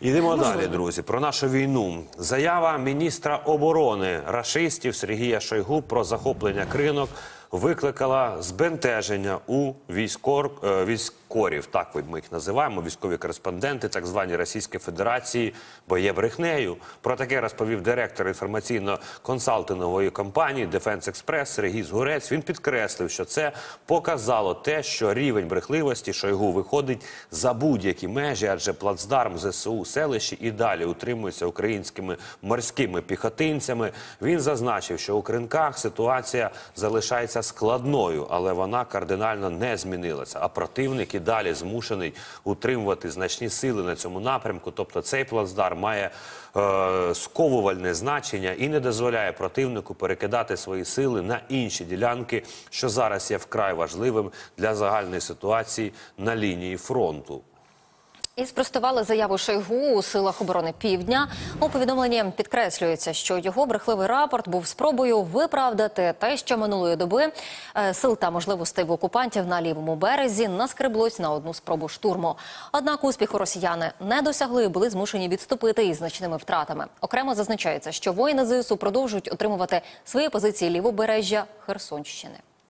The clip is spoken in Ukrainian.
Йдемо далі, друзі. Про нашу війну. Заява міністра оборони рашистів Сергія Шойгу про захоплення Кринок викликала збентеження у військкорів, так ми їх називаємо, військові кореспонденти, так звані Російської Федерації, бо є брехнею. Про таке розповів директор інформаційно-консалтингової компанії Defense Express Сергій Згурець. Він підкреслив, що це показало те, що рівень брехливості Шойгу виходить за будь-які межі, адже плацдарм ЗСУ селищі і далі утримується українськими морськими піхотинцями. Він зазначив, що у Кринках ситуація залишається складною, але вона кардинально не змінилася. А противник і далі змушений утримувати значні сили на цьому напрямку. Тобто цей плацдарм має сковувальне значення і не дозволяє противнику перекидати свої сили на інші ділянки, що зараз є вкрай важливим для загальної ситуації на лінії фронту. І спростували заяву Шойгу у силах оборони Півдня. У повідомленні підкреслюється, що його брехливий рапорт був спробою виправдати те, що минулої доби сил та можливостей в окупантів на лівому березі наскреблось на одну спробу штурму. Однак успіху росіяни не досягли і були змушені відступити із значними втратами. Окремо зазначається, що воїни ЗСУ продовжують отримувати свої позиції лівобережжя Херсонщини.